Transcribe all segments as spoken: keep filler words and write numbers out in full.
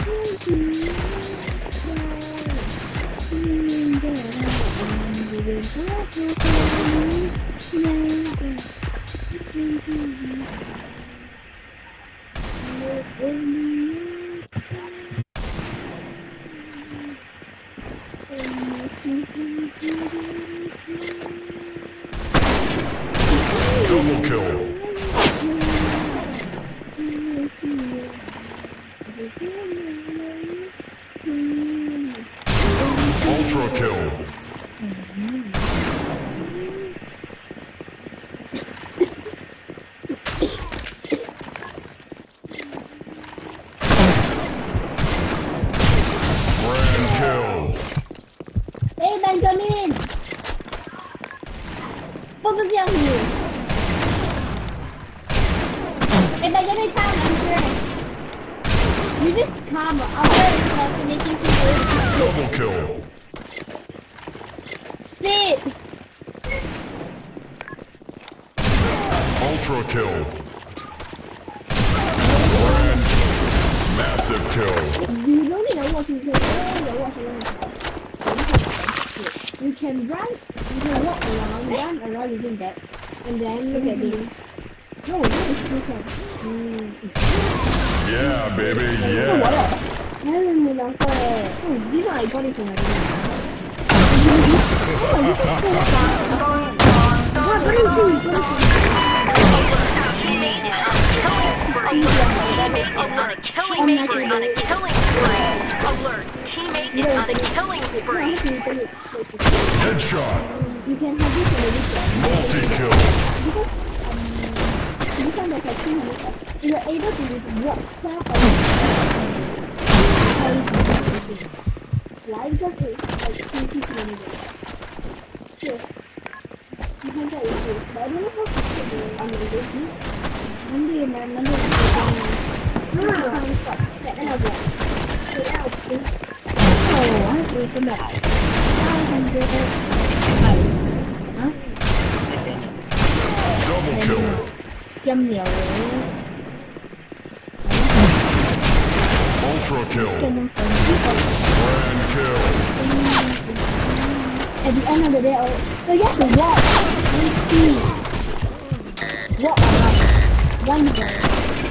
Double kill. Ultra kill. Grand kill. Hey Benjamin! Focus on me. Hey Benjamin, come, I'm here. You just come. I'll start assassinating people. Double kill. Sit! Ultra kill. Grand. Massive kill. You don't need to watch it. You can watch it. You can run. You can walk around, run around using that, and then look at this. No, that is different. Mm. Yeah, baby, yeah. I don't know. Oh, this one I got it from my dad. Alert, teammate is on a killing spree. Alert, teammate is on a killing spree. Headshot. You can have this in a Multi-kill. This one there's like two hundred. You are able to use WhatsApp or live just like twenty kilometers. Sure. You can get it, but I don't know how to get it on the business. Monday and then Monday and no, no, no, stop. That out there. Get out, please. Oh, I have to come back. five hundred. Huh? Double kill. Xâm nhiều rồi. Ultra kill. Grand kill. At the end of the day, so you have to walk. Walk around. One day.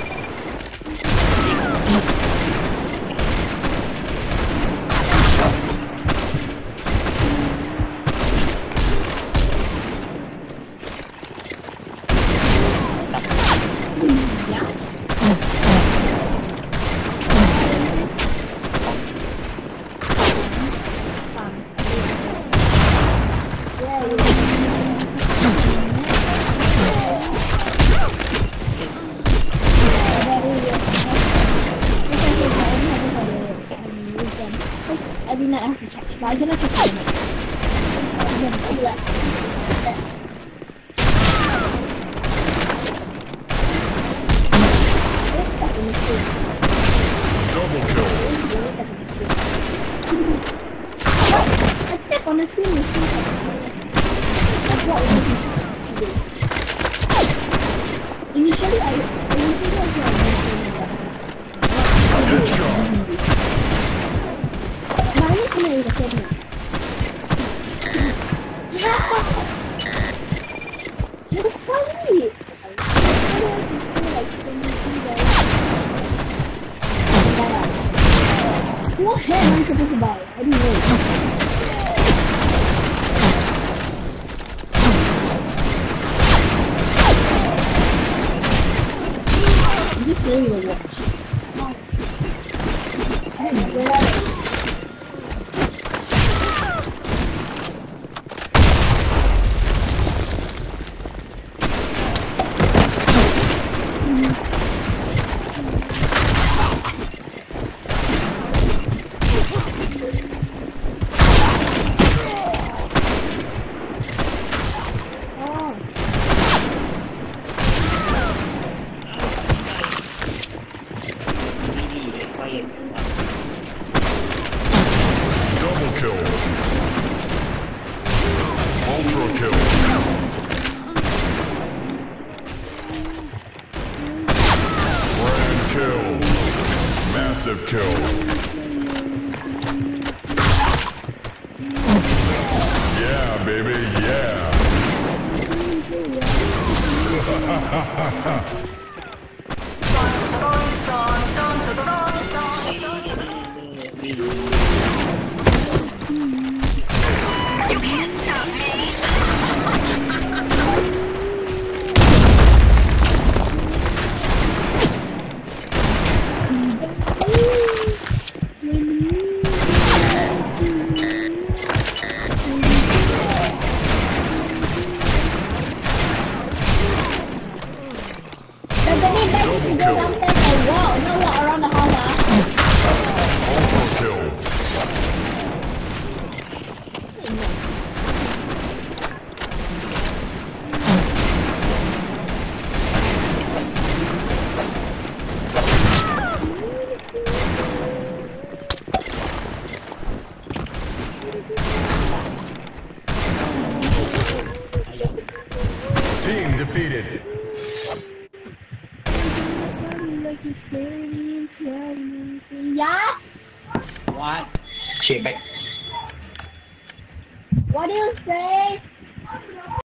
Every night I have to check. But I'm gonna check it. I'm gonna do that. Double kill. I step on the screen. That's what I'm looking to do. Initially, I initially I was Headshot. Now I'm gonna use a second. It's funny. What hair am I supposed to buy? I don't know. I'm just doing the watch. I don't know. Double kill. Ultra kill. Grand kill. Massive Massive kill. Yeah, baby, yeah. You can't stop me. Double kill. Wall, no wall around the house. Ultra kill. Team defeated. Yes? What? Shit, back. What do you say?